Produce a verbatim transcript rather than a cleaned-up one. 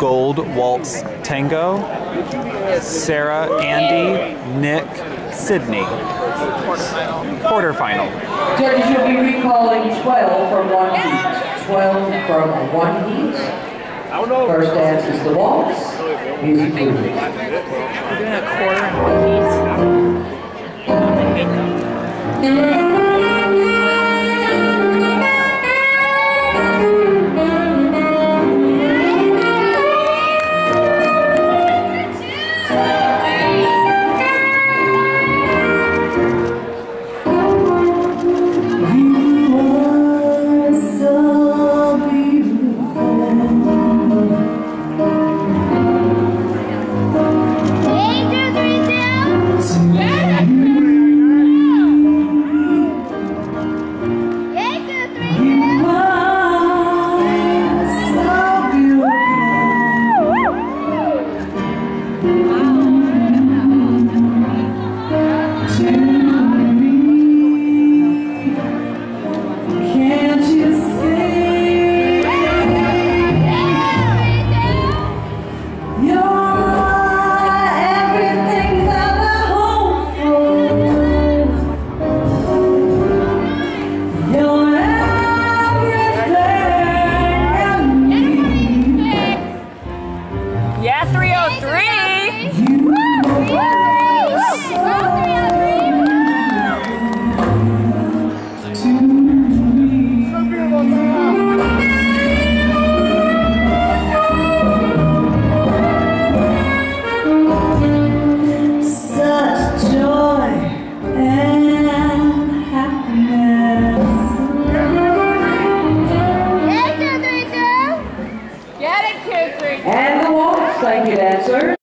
Gold Waltz Tango. Sarah, Andy, Nick, Sydney. Quarterfinal. Judges, you'll be recalling twelve from one heat. twelve from one heat. First dance is the waltz. Music please. We're doing a quarter and one heat. Yeah, three oh Such joy and happiness. Get it, two, three. And the waltz, thank you, dancer.